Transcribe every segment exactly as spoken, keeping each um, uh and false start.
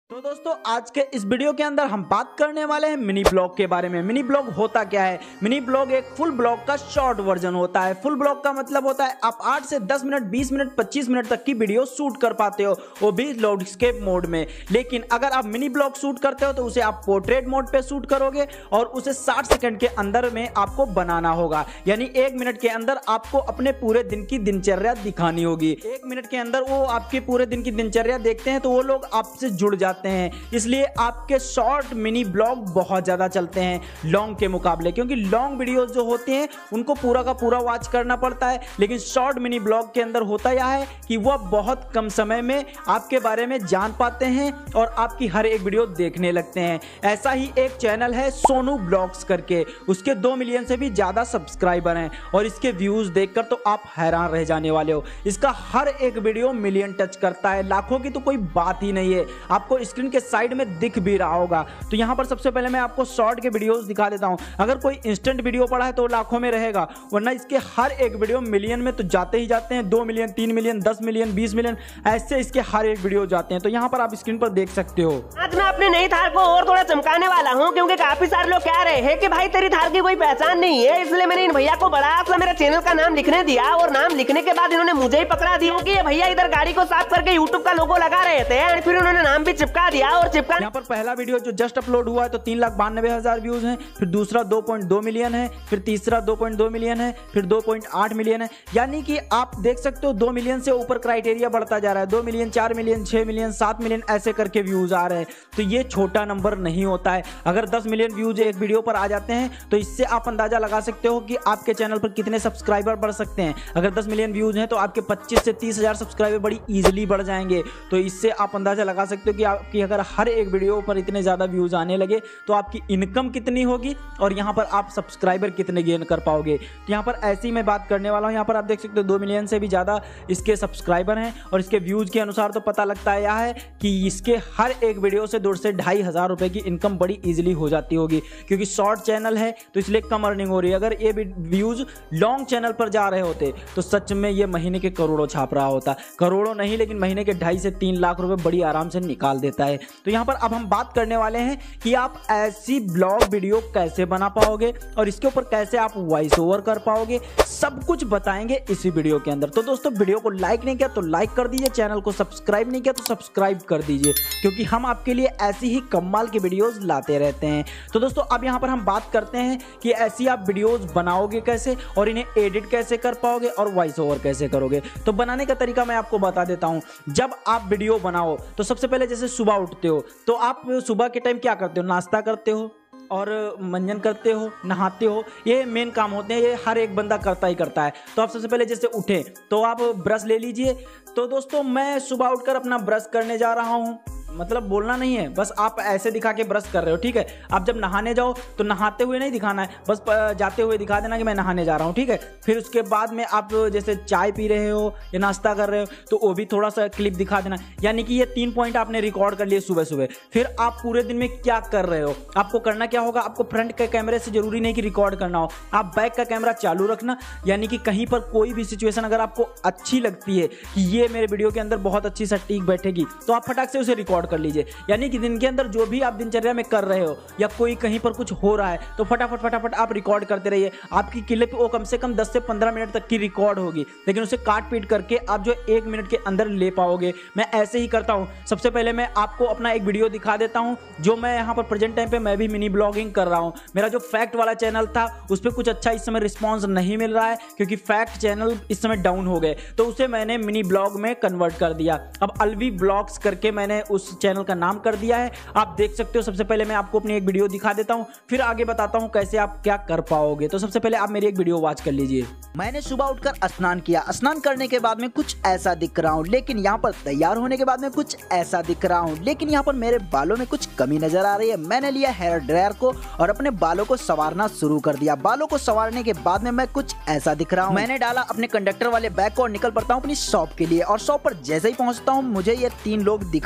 तो दोस्तों आज के इस वीडियो के अंदर हम बात करने वाले हैं मिनी ब्लॉग के बारे में। मिनी ब्लॉग होता क्या है? मिनी ब्लॉग एक फुल ब्लॉग का शॉर्ट वर्जन होता है। फुल ब्लॉग का मतलब होता है आप आठ से दस मिनट, बीस मिनट, पच्चीस मिनट तक की वीडियो शूट कर पाते हो, वो भी लैंडस्केप मोड में। लेकिन अगर आप मिनी ब्लॉग शूट करते हो तो उसे आप पोर्ट्रेट मोड पे शूट करोगे और उसे साठ सेकंड के अंदर में आपको बनाना होगा। यानी एक मिनट के अंदर आपको अपने पूरे दिन की दिनचर्या दिखानी होगी। एक मिनट के अंदर वो आपके पूरे दिन की दिनचर्या देखते हैं तो वो लोग आपसे जुड़ जाते हैं। इसलिए आपके शॉर्ट मिनी ब्लॉग बहुत ज्यादा चलते हैं लॉन्ग के मुकाबले, क्योंकि लॉन्ग वीडियोस जो होते हैं उनको पूरा का पूरा वॉच करना पड़ता है। लेकिन शॉर्ट मिनी ब्लॉग के अंदर होता यह है कि वह बहुत कम समय में आपके बारे में जान पाते हैं और आपकी हर एक वीडियो देखने लगते हैं। ऐसा ही एक चैनल है सोनू ब्लॉग्स करके, उसके दो मिलियन से भी ज्यादा सब्सक्राइबर हैं और इसके व्यूज देखकर तो आप हैरान रह जाने वाले हो। इसका हर एक वीडियो मिलियन टच करता है, लाखों की तो कोई बात ही नहीं है। आपको स्क्रीन के साइड में दिख भी रहा होगा। तो यहां पर सबसे पहले मैं आपको शॉर्ट के वीडियोस दिखा देता हूं। अगर कोई इंस्टेंट वीडियो पड़ा है तो लाखों में रहेगा, वरना इसके हर एक वीडियो मिलियन में तो जाते ही जाते हैं। दो मिलियन, तीन मिलियन, दस मिलियन, बीस मिलियन, ऐसे इसके हर एक वीडियो जाते हैं। तो यहां पर आप स्क्रीन पर देख सकते हो। आज मैं अपनी नई थार को और थोड़ा चमकाने वाला हूं, क्योंकि काफी सारे लोग कह रहे हैं कि भाई तेरी थार की कोई पहचान नहीं है। इसलिए मैंने इन भैया को बड़ा सा मेरे चैनल का नाम लिखने दिया और नाम लिखने के बाद इन्होंने मुझे ही पकड़ा दिया कि ये भैया इधर गाड़ी को साफ करके यूट्यूब का लोगो लगा रहे थे। और फिर उन्होंने नाम भी चिपका दिया और चिपका यहाँ पर पहला वीडियो जो जस्ट अपलोड हुआ है तो तीन लाख बानवे हजार व्यूज हैं, फिर दूसरा दो पॉइंट दो मिलियन है, फिर तीसरा दो पॉइंट दो मिलियन है, फिर दो पॉइंट आठ मिलियन है। यानी कि आप देख सकते हो दो मिलियन से ऊपर क्राइटेरिया बढ़ता जा रहा है। दो मिलियन, चार मिलियन, छह मिलियन, सात मिलियन, ऐसे करके व्यूज आ रहे हैं। तो ये छोटा नंबर नहीं होता है। अगर दस मिलियन व्यूज एक वीडियो पर आ जाते हैं तो इससे आप अंदाजा लगा सकते हो कि आपके चैनल पर कितने सब्सक्राइबर बढ़ सकते हैं। अगर दस मिलियन व्यूज हैं तो आपके पच्चीस से तीस हजार सब्सक्राइबर बड़ी इजीली बढ़ जाएंगे। तो इससे आप अंदाजा लगा सकते हो कि आपकी अगर हर एक वीडियो पर इतने ज्यादा व्यूज आने लगे तो आपकी इनकम कितनी होगी और यहां पर आप सब्सक्राइबर कितने गेन कर पाओगे। तो यहां पर ऐसी मैं बात करने वाला हूं। यहां पर आप देख सकते हो दो मिलियन से भी ज्यादा इसके सब्सक्राइबर हैं और इसके व्यूज के अनुसार तो पता लगता है यह है कि इसके हर एक वीडियो से दो से ढाई हजार रुपए की इनकम बड़ी इजीली हो जाती होगी, क्योंकि शॉर्ट चैनल है तो इसलिए कम अर्निंग हो रही है। अगर ये व्यूज लॉन्ग चैनल पर जा रहे होते तो सच में ये महीने के करोड़ों छाप रहा होता। करोड़ों नहीं, लेकिन महीने के ढाई से तीन लाख रुपए बड़ी आराम से निकाल देता है। तो यहां पर अब हम बात करने वाले हैं कि आप ऐसी ब्लॉग वीडियो कैसे बना पाओगे और इसके ऊपर कैसे आप वॉइस ओवर कर पाओगे, सब कुछ बताएंगे इसी वीडियो के अंदर। तो दोस्तों वीडियो को लाइक नहीं किया तो लाइक कर दीजिए, चैनल को सब्सक्राइब नहीं किया तो सब्सक्राइब कर दीजिए, क्योंकि हम आपके लिए ऐसी ही कमाल की वीडियोस लाते रहते हैं। तो दोस्तों अब यहां पर हम बात करते हैं कि ऐसी आप वीडियोस बनाओगे कैसे और इन्हें एडिट कैसे कर पाओगे और वॉइस ओवर कैसे करोगे। तो बनाने का तरीका मैं आपको बता देता हूं। जब आप वीडियो बनाओ तो सबसे पहले जैसे सुबह उठते हो तो आप सुबह के टाइम क्या करते हो? नाश्ता करते हो और मंजन करते हो, नहाते हो। ये मेन काम होते हैं, ये हर एक बंदा करता ही करता है। तो आप सबसे पहले जैसे उठे तो आप ब्रश ले लीजिए। तो दोस्तों मैं सुबह उठकर अपना ब्रश करने जा रहा हूँ, मतलब बोलना नहीं है, बस आप ऐसे दिखा के ब्रश कर रहे हो, ठीक है। आप जब नहाने जाओ तो नहाते हुए नहीं दिखाना है, बस जाते हुए दिखा देना कि मैं नहाने जा रहा हूँ, ठीक है। फिर उसके बाद में आप जैसे चाय पी रहे हो या नाश्ता कर रहे हो तो वो भी थोड़ा सा क्लिप दिखा देना। यानी कि ये तीन पॉइंट आपने रिकॉर्ड कर लिए सुबह सुबह। फिर आप पूरे दिन में क्या कर रहे हो, आपको करना क्या होगा, आपको फ्रंट के कैमरे से जरूरी नहीं कि रिकॉर्ड करना हो, आप बैक का कैमरा चालू रखना। यानी कि कहीं पर कोई भी सिचुएशन अगर आपको अच्छी लगती है कि ये मेरे वीडियो के अंदर बहुत अच्छी सटीक बैठेगी तो आप फटाक से उसे रिकॉर्ड कर लीजिए। यानी कि दिन के अंदर जो भी आप दिनचर्या में कर रहे हो या कोई कहीं पर कुछ हो रहा है तो फटाफट फटाफट आप रिकॉर्ड करते रहिए। आपकी क्लिप वो कम से कम दस से पंद्रह मिनट तक की रिकॉर्ड होगी, लेकिन उसे काट पीट करके आप जो एक मिनट के अंदर ले पाओगे। मैं ऐसे ही करता हूं। सबसे पहले मैं आपको अपना एक वीडियो दिखा देता हूं जो मैं यहां पर प्रेजेंट टाइम पे मैं भी मिनी ब्लॉगिंग कर रहा हूं। मेरा जो फैक्ट वाला चैनल था उस पर कुछ अच्छा इस समय रिस्पॉन्स नहीं मिल रहा है, क्योंकि फैक्ट चैनल इस समय डाउन हो गए, तो उसे मैंने मिनी ब्लॉग में कन्वर्ट कर दिया। अब अलवी ब्लॉग्स करके मैंने उस चैनल का नाम कर दिया है। आप देख सकते हो। सबसे पहले मैं आपको अपनी एक वीडियो दिखा देता हूं, फिर आगे बताता हूं कैसे आप क्या कर पाओगे। तो सबसे पहले आप मेरी एक वीडियो वॉच कर लीजिए। मैंने सुबह उठकर स्नान किया। स्नान करने के बाद में कुछ ऐसा दिख रहा हूँ, लेकिन यहाँ पर तैयार होने के बाद में कुछ ऐसा दिख रहा हूँ, लेकिन यहाँ पर मेरे बालों में कुछ कमी नजर आ रही है। मैंने लिया हेयर ड्रायर को और अपने बालों को संवारना शुरू कर दिया। बालों को संवारने के बाद में मैं कुछ ऐसा दिख रहा हूँ। मैंने डाला अपने कंडक्टर वाले बैग को और निकल पड़ता हूँ अपनी शॉप के लिए। और शॉप पर जैसे ही पहुंचता हूँ मुझे ये तीन लोग दिखाई पड़ते हैं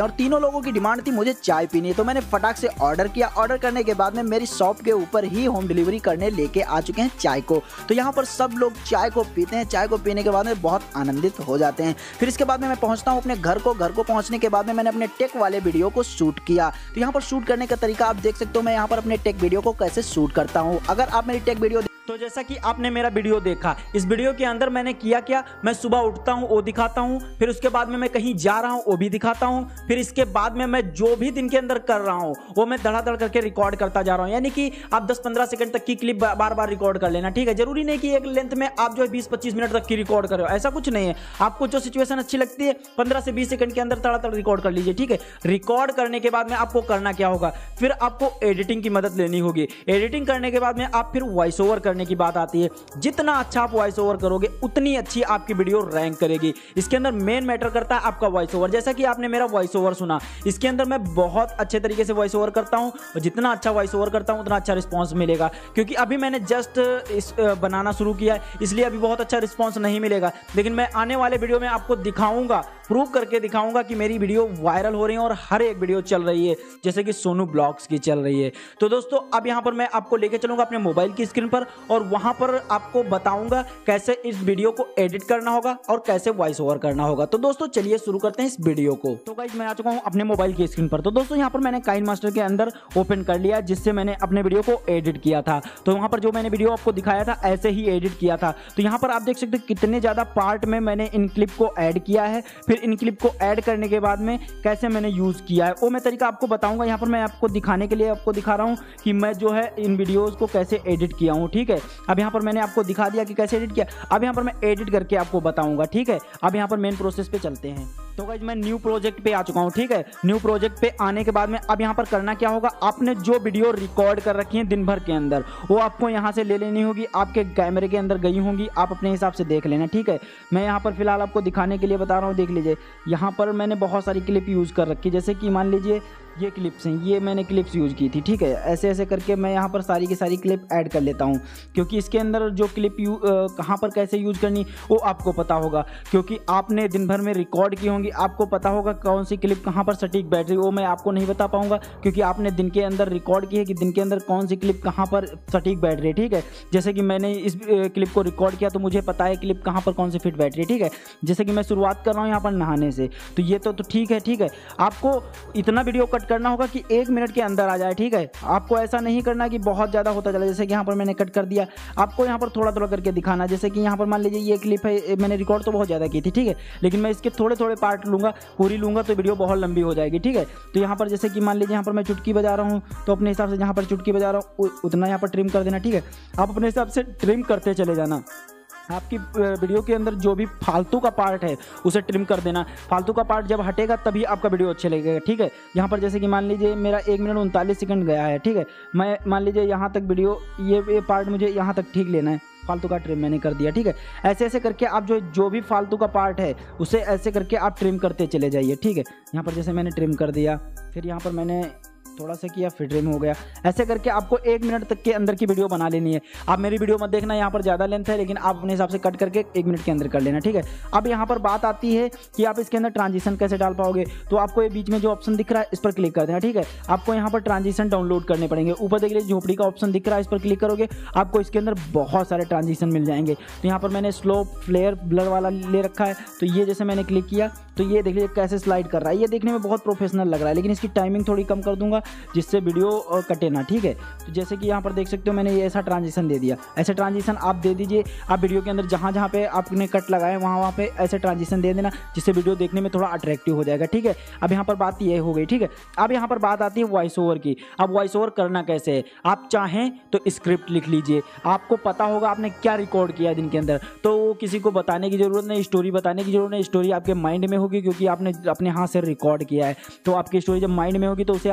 और तीनों लोगों की डिमांड थी मुझे चाय पीनी है। तो मैंने फटाक से ऑर्डर किया। ऑर्डर करने के बाद में मेरी शॉप के ऊपर ही होम डिलीवरी करने लेके आ चुके हैं चाय को। तो यहाँ पर सब लोग चाय को पीते हैं। चाय को पीने के बाद में बहुत आनंदित हो जाते हैं। फिर इसके बाद में मैं पहुंचता हूँ अपने घर को। घर को पहुंचने के बाद में मैंने अपने टेक वाले वीडियो को शूट किया। तो यहाँ पर शूट करने का तरीका आप देख सकते हो। मैं यहाँ पर अपने टेक वीडियो को कैसे शूट करता हूँ। अगर आप मेरी टेक वीडियो तो जैसा कि आपने मेरा वीडियो देखा, इस वीडियो के अंदर मैंने किया क्या, मैं सुबह उठता हूं वो दिखाता हूं, फिर उसके बाद में मैं कहीं जा रहा हूं वो भी दिखाता हूं, फिर इसके बाद में मैं जो भी दिन के अंदर कर रहा हूं वो मैं धड़ाधड़ करके रिकॉर्ड करता जा रहा हूं। यानी कि आप दस पंद्रह सेकंड तक की क्लिप बार बार रिकॉर्ड कर लेना, ठीक है। जरूरी नहीं कि एक लेंथ में आप जो है बीस पच्चीस मिनट तक की रिकॉर्ड कर रहे हो, ऐसा कुछ नहीं है। आपको जो सिचुएशन अच्छी लगती है पंद्रह से बीस सेकंड के अंदर धड़ाधड़ रिकॉर्ड कर लीजिए, ठीक है। रिकॉर्ड करने के बाद में आपको करना क्या होगा, फिर आपको एडिटिंग की मदद लेनी होगी। एडिटिंग करने के बाद में आप फिर वॉइस ओवर करने की बात आती है। जितना अच्छा आप वॉइस ओवर करोगे उतनी अच्छी आपकी वीडियो रैंक करेगी। इसके अंदर मेन मैटर करता है आपका वॉइस ओवर। जैसा कि आपने मेरा वॉइस ओवर सुना, इसके अंदर मैं बहुत अच्छे तरीके से वॉइस ओवर करता हूं और जितना अच्छा वॉइस ओवर करता हूं उतना अच्छा रिस्पांस मिलेगा। क्योंकि अभी मैंने जस्ट इस बनाना शुरू किया है, इसलिए अभी बहुत अच्छा रिस्पांस नहीं मिलेगा। लेकिन मैं आने वाले वीडियो में आपको दिखाऊंगा, प्रूव करके दिखाऊंगा कि मेरी वीडियो वायरल हो रही है और हर एक वीडियो चल रही है, जैसे कि सोनू ब्लॉग्स की चल रही है। तो दोस्तों अब यहां पर मैं आपको लेके चलूंगा अपने मोबाइल की स्क्रीन पर और वहां पर आपको बताऊंगा कैसे इस वीडियो को एडिट करना होगा और कैसे वॉइस ओवर करना होगा। तो दोस्तों चलिए शुरू करते हैं इस वीडियो को। तो गाइस मैं आ चुका हूं अपने मोबाइल की स्क्रीन पर। तो दोस्तों यहां पर मैंने काइनमास्टर के अंदर ओपन कर लिया, जिससे मैंने अपने वीडियो को एडिट किया था। तो वहां पर जो मैंने वीडियो आपको दिखाया था ऐसे ही एडिट किया था। तो यहां पर आप देख सकते हैं कितने ज्यादा पार्ट में मैंने इन क्लिप को ऐड किया है। फिर इन क्लिप को ऐड करने के बाद में कैसे मैंने यूज किया है वो मैं तरीका आपको बताऊंगा। यहां पर मैं आपको दिखाने के लिए आपको दिखा रहा हूं कि मैं जो है इन वीडियोस को कैसे एडिट किया हूं, ठीक है। अब यहां पर मैंने आपको दिखा दिया कि कैसे एडिट किया। अब यहां पर मैं एडिट करके आपको बताऊंगा, ठीक है। अब यहां पर मेन प्रोसेस पे चलते हैं। तो गाइस मैं न्यू प्रोजेक्ट पे आ चुका हूं, ठीक है। न्यू प्रोजेक्ट पे आने के बाद में अब यहां पर करना क्या होगा, आपने जो वीडियो रिकॉर्ड कर रखी है दिन भर के अंदर वो आपको यहां से ले लेनी होगी। आपके कैमरे के अंदर गई होंगी, आप अपने हिसाब से देख लेना, ठीक है। मैं यहां पर फिलहाल आपको दिखाने के लिए बता रहा हूं, देख लीजिए। यहां पर मैंने बहुत सारी क्लिप यूज कर रखी, जैसे कि मान लीजिए ये क्लिप्स हैं, ये मैंने क्लिप्स यूज की थी, ठीक है। ऐसे ऐसे करके मैं यहाँ पर सारी की सारी क्लिप ऐड कर लेता हूँ, क्योंकि इसके अंदर जो क्लिप यू कहाँ पर कैसे यूज करनी वो आपको पता होगा, क्योंकि आपने दिन भर में रिकॉर्ड की होंगी। आपको पता होगा कौन सी क्लिप कहाँ पर सटीक बैठ रही, वो मैं आपको नहीं बता पाऊंगा, क्योंकि आपने दिन के अंदर रिकॉर्ड की है कि दिन के अंदर कौन सी क्लिप कहाँ पर सटीक बैठ रही है, ठीक है। जैसे कि मैंने इस क्लिप को रिकॉर्ड किया तो मुझे पता है क्लिप कहाँ पर कौन सी फिट बैठ रही है, ठीक है। जैसे कि मैं शुरुआत कर रहा हूँ यहाँ पर नहाने से, तो ये तो, तो ठीक है, ठीक है। आपको इतना वीडियो कट करना होगा कि एक मिनट के अंदर आ जाए, ठीक है। आपको ऐसा नहीं करना कि बहुत ज़्यादा होता चला। जैसे कि यहाँ पर मैंने कट कर दिया, आपको यहाँ पर थोड़ा थोड़ा करके दिखाना। जैसे कि यहाँ पर मान लीजिए ये क्लिप है, मैंने रिकॉर्ड तो बहुत ज़्यादा की थी, ठीक है, लेकिन मैं इसके थोड़े थोड़े पार्ट लूँगा, पूरी लूँगा तो वीडियो बहुत लंबी हो जाएगी, ठीक है। तो यहाँ पर जैसे कि मान लीजिए यहाँ पर मैं चुटकी बजा रहा हूँ, तो अपने हिसाब से जहाँ पर चुटकी बजा रहा हूँ उतना यहाँ पर ट्रिम कर देना, ठीक है। आप अपने हिसाब से ट्रिम करते चले जाना। आपकी वीडियो के अंदर जो भी फालतू का पार्ट है उसे ट्रिम कर देना। फालतू का पार्ट जब हटेगा तभी आपका वीडियो अच्छा लगेगा, ठीक है। यहाँ पर जैसे कि मान लीजिए मेरा एक मिनट उनतालीस सेकंड गया है, ठीक है। मैं मान लीजिए यहाँ तक वीडियो ये, ये पार्ट मुझे यहाँ तक ठीक लेना है, फालतू का ट्रिम मैंने कर दिया, ठीक है। ऐसे ऐसे करके आप जो जो भी फालतू का पार्ट है उसे ऐसे करके आप ट्रिम करते चले जाइए, ठीक है। यहाँ पर जैसे मैंने ट्रिम कर दिया, फिर यहाँ पर मैंने थोड़ा सा किया, फिर ट्रिम हो गया। ऐसे करके आपको एक मिनट तक के अंदर की वीडियो बना लेनी है। आप मेरी वीडियो मत देखना, यहाँ पर ज़्यादा लेंथ है, लेकिन आप अपने हिसाब से कट करके एक मिनट के अंदर कर लेना, ठीक है। अब यहाँ पर बात आती है कि आप इसके अंदर ट्रांजिशन कैसे डाल पाओगे। तो आपको ये बीच में जो ऑप्शन दिख रहा है इस पर क्लिक कर देना, ठीक है। आपको यहाँ पर ट्रांजिशन डाउनलोड करने पड़ेंगे। ऊपर देख लीजिए झोपड़ी का ऑप्शन दिख रहा है, इस पर क्लिक करोगे आपको इसके अंदर बहुत सारे ट्रांजिशन मिल जाएंगे। तो यहाँ पर मैंने स्लो फ्लेयर ब्लर वाला ले रखा है, तो ये जैसे मैंने क्लिक किया तो ये देख लीजिए कैसे स्लाइड कर रहा है। ये देखने में बहुत प्रोफेशनल लग रहा है, लेकिन इसकी टाइमिंग थोड़ी कम कर दूंगा जिससे वीडियो कटे ना, ठीक है। तो जैसे कि यहाँ पर देख सकते हो मैंने ये ऐसा ट्रांजिशन दे दिया। ऐसे ट्रांजिशन आप दे दीजिए। आप वीडियो के अंदर जहाँ जहाँ पे आपने कट लगाए वहाँ वहाँ पे ऐसे ट्रांजिशन दे देना, जिससे वीडियो देखने में थोड़ा अट्रैक्टिव हो जाएगा, ठीक है। अब यहाँ पर बात ये हो गई, ठीक है। अब यहाँ पर बात आती है वॉइस ओवर की। अब वॉइस ओवर करना कैसे है, आप चाहें तो स्क्रिप्ट लिख लीजिए। आपको पता होगा आपने क्या रिकॉर्ड किया दिन के अंदर, तो वो किसी को बताने की जरूरत नहीं, स्टोरी बताने की जरूरत नहीं। स्टोरी आपके माइंड में होगी, क्योंकि आपने अपने हाथ से रिकॉर्ड किया है। तो आपकी स्टोरी जब माइंड में होगी तो उसे आप लिख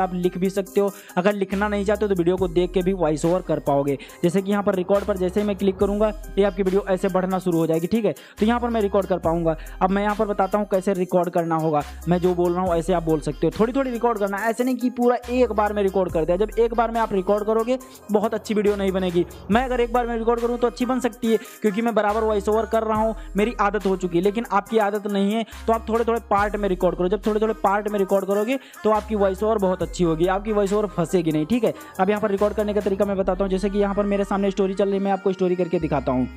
भी सकते हो। अगर लिखना नहीं चाहते हो तो वीडियो को देख के भी वॉइस ओवर कर पाओगे। जैसे कि यहाँ पर रिकॉर्ड पर जैसे ही मैं क्लिक करूँगा ये आपकी वीडियो ऐसे बढ़ना शुरू हो जाएगी, ठीक है। तो यहाँ पर मैं रिकॉर्ड कर पाऊंगा। अब मैं यहाँ पर बताता हूँ कैसे रिकॉर्ड करना होगा। मैं जो बोल रहा हूँ ऐसे आप बोल सकते हो, थोड़ी थोड़ी रिकॉर्ड करना, ऐसे नहीं कि पूरा एक बार में रिकॉर्ड कर दिया। जब एक बार में आप रिकॉर्ड करोगे बहुत अच्छी वीडियो नहीं बनेगी। मैं अगर एक बार में रिकॉर्ड करूँ तो अच्छी बन सकती है क्योंकि मैं बराबर वॉइस ओवर कर रहा हूँ, मेरी आदत हो चुकी है। लेकिन आपकी आदत नहीं है तो आप थोड़े थोड़े पार्ट में रिकॉर्ड करो। जब थोड़े थोड़े पार्ट में रिकॉर्ड करोगे तो आपकी वॉइस ओवर बहुत अच्छी होगी, आपकी वॉइस ओवर फंसेगी नहीं, ठीक है। अब यहाँ पर रिकॉर्ड करने का तरीका मैं बताता हूँ। जैसे कि यहाँ पर मेरे सामने स्टोरी चल रही है, मैं आपको स्टोरी करके दिखाता हूँ।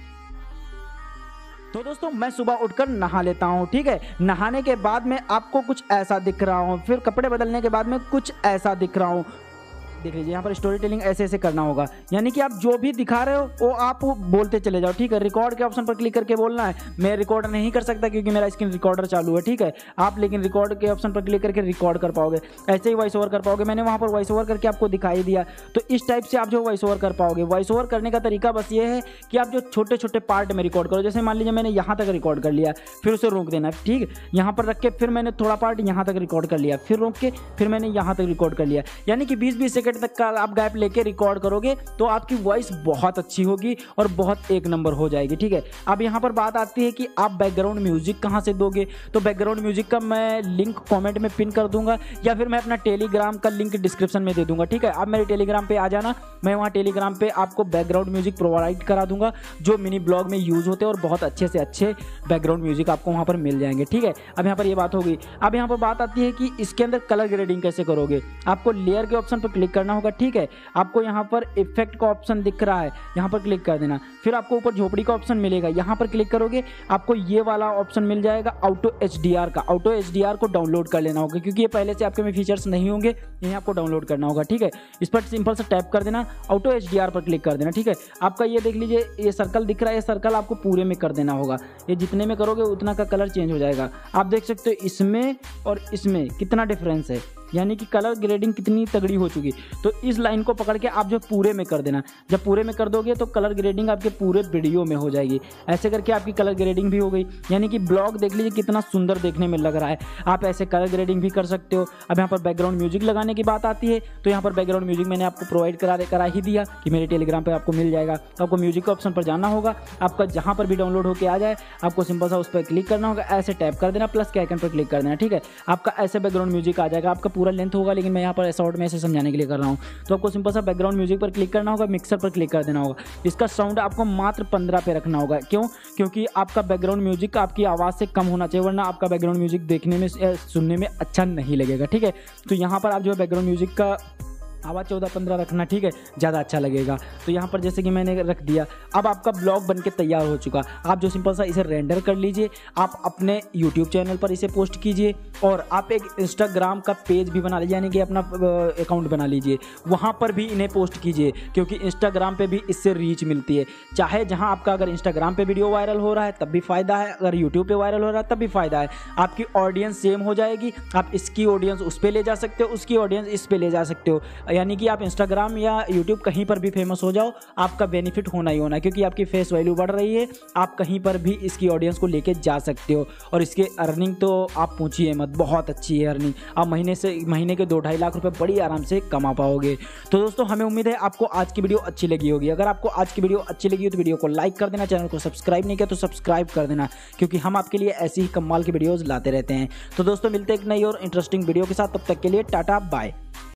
तो दोस्तों मैं सुबह उठकर नहा लेता हूँ, ठीक है। नहाने के बाद में आपको कुछ ऐसा दिख रहा हूँ, फिर कपड़े बदलने के बाद में कुछ ऐसा दिख रहा हूँ। देख लीजिए यहाँ पर स्टोरी टेलिंग ऐसे ऐसे करना होगा, यानी कि आप जो भी दिखा रहे हो वो आप बोलते चले जाओ, ठीक है। रिकॉर्ड के ऑप्शन पर क्लिक करके बोलना है। मैं रिकॉर्ड नहीं कर सकता क्योंकि मेरा स्क्रीन रिकॉर्डर चालू है, ठीक है। आप लेकिन रिकॉर्ड के ऑप्शन पर क्लिक करके रिकॉर्ड कर पाओगे, ऐसे ही वॉइस ओवर कर पाओगे। मैंने वहाँ पर वॉइस ओवर करके आपको दिखाई दिया। तो इस टाइप से आप जो वॉइस ओवर कर पाओगे। वॉइस ओवर करने का तरीका बस ये है कि आप जो छोटे छोटे पार्ट में रिकॉर्ड करो। जैसे मान लीजिए मैंने यहाँ तक रिकॉर्ड कर लिया, फिर उसे रोक देना, ठीक। यहाँ पर रख के फिर मैंने थोड़ा पार्ट यहाँ तक रिकॉर्ड कर लिया, फिर रोक के फिर मैंने यहाँ तक रिकॉर्ड कर लिया। यानी कि बीस बीस सेकंड तक का आप गैप लेके रिकॉर्ड करोगे तो आपकी वॉइस बहुत अच्छी होगी और बहुत एक नंबर हो जाएगी, ठीक है। अब यहाँ पर बात आती है कि आप बैकग्राउंड म्यूजिक कहाँ से दोगे। तो बैकग्राउंड म्यूजिक का मैं लिंक कमेंट में पिन कर दूंगा या फिर मैं अपना टेलीग्राम का लिंक डिस्क्रिप्शन में दे दूंगा, ठीक है। आप मेरे टेलीग्राम पे आ जाना, मैं वहाँ टेलीग्राम पे आपको बैकग्राउंड म्यूजिक प्रोवाइड करा दूंगा जो मिनी ब्लॉग में यूज होते हैं और बहुत अच्छे से अच्छे बैकग्राउंड म्यूजिक आपको वहाँ पर मिल जाएंगे, ठीक है। अब यहाँ पर ये बात होगी। अब यहाँ पर बात आती है कि इसके अंदर कलर ग्रेडिंग कैसे करोगे। आपको लेयर के ऑप्शन पर क्लिक करना होगा, ठीक है। आपको यहाँ पर इफेक्ट का ऑप्शन दिख रहा है, यहाँ पर क्लिक कर देना। फिर आपको ऊपर झोपड़ी का ऑप्शन मिलेगा, यहाँ पर क्लिक करोगे आपको ये वाला ऑप्शन मिल जाएगा ऑटो एचडीआर का। ऑटो एचडीआर को डाउनलोड कर लेना होगा क्योंकि ये पहले से आपके में फीचर्स नहीं होंगे, यही आपको डाउनलोड करना होगा, ठीक है। इस पर सिंपल से टैप कर देना, ऑटो एचडीआर पर क्लिक कर देना, ठीक है। आपका ये देख लीजिए ये सर्कल दिख रहा है, ये सर्कल आपको पूरे में कर देना होगा। ये जितने में करोगे उतना का कलर चेंज हो जाएगा। आप देख सकते हो इसमें और इसमें कितना डिफरेंस है, यानी कि कलर ग्रेडिंग कितनी तगड़ी हो चुकी। तो इस लाइन को पकड़ के आप जो पूरे में कर देना। जब पूरे में कर दोगे तो कलर ग्रेडिंग आपके पूरे वीडियो में हो जाएगी। ऐसे करके आपकी कलर ग्रेडिंग भी हो गई, यानी कि ब्लॉग देख लीजिए कितना सुंदर देखने में लग रहा है। आप ऐसे कलर ग्रेडिंग भी कर सकते हो। अब यहाँ पर बैकग्राउंड म्यूजिक लगाने की बात आती है तो यहाँ पर बैकग्राउंड म्यूजिक मैंने आपको प्रोवाइड करा करा ही दिया कि मेरे टेलीग्राम पर आपको मिल जाएगा। तो आपको म्यूजिक के ऑप्शन पर जाना होगा, आपका जहाँ पर भी डाउनलोड होकर आ जाए आपको सिंपल सा उस पर क्लिक करना होगा, ऐसे टैप कर देना, प्लस के आइकन पर क्लिक कर देना, ठीक है। आपका ऐसे बैकग्राउंड म्यूजिक आ जाएगा। आपका पूरा लेंथ होगा लेकिन मैं यहाँ पर शॉर्ट में ऐसे समझाने के लिए कर रहा हूँ। तो आपको सिंपल सा बैकग्राउंड म्यूजिक पर क्लिक करना होगा, मिक्सर पर क्लिक कर देना होगा। इसका साउंड आपको मात्र पंद्रह पे रखना होगा। क्यों? क्योंकि आपका बैकग्राउंड म्यूजिक आपकी आवाज़ से कम होना चाहिए, वरना आपका बैकग्राउंड म्यूजिक देखने में सुनने में अच्छा नहीं लगेगा, ठीक है। तो यहाँ पर आप जो है बैकग्राउंड म्यूजिक का आवाज़ चौदह पंद्रह रखना, ठीक है, ज़्यादा अच्छा लगेगा। तो यहाँ पर जैसे कि मैंने रख दिया। अब आपका ब्लॉग बनके तैयार हो चुका। आप जो सिंपल सा इसे रेंडर कर लीजिए, आप अपने यूट्यूब चैनल पर इसे पोस्ट कीजिए और आप एक इंस्टाग्राम का पेज भी बना लीजिए, यानी कि अपना अकाउंट बना लीजिए, वहाँ पर भी इन्हें पोस्ट कीजिए क्योंकि इंस्टाग्राम पर भी इससे रीच मिलती है। चाहे जहाँ आपका अगर इंस्टाग्राम पर वीडियो वायरल हो रहा है तब भी फ़ायदा है, अगर यूट्यूब पर वायरल हो रहा है तब भी फ़ायदा है। आपकी ऑडियंस सेम हो जाएगी। आप इसकी ऑडियंस उस पर ले जा सकते हो, उसकी ऑडियंस इस पर ले जा सकते हो, यानी कि आप इंस्टाग्राम या यूट्यूब कहीं पर भी फेमस हो जाओ, आपका बेनिफिट होना ही होना है क्योंकि आपकी फेस वैल्यू बढ़ रही है। आप कहीं पर भी इसकी ऑडियंस को लेके जा सकते हो और इसके अर्निंग तो आप पूछिए मत, बहुत अच्छी है अर्निंग। आप महीने से महीने के दो ढाई लाख रुपए बड़ी आराम से कमा पाओगे। तो दोस्तों हमें उम्मीद है आपको आज की वीडियो अच्छी लगी होगी। अगर आपको आज की वीडियो अच्छी लगी हो तो वीडियो को लाइक कर देना, चैनल को सब्सक्राइब नहीं किया तो सब्सक्राइब कर देना क्योंकि हम आपके लिए ऐसी ही कमाल की वीडियोज़ लाते रहते हैं। तो दोस्तों मिलते हैं एक नई और इंटरेस्टिंग वीडियो के साथ, तब तक के लिए टाटा बाय।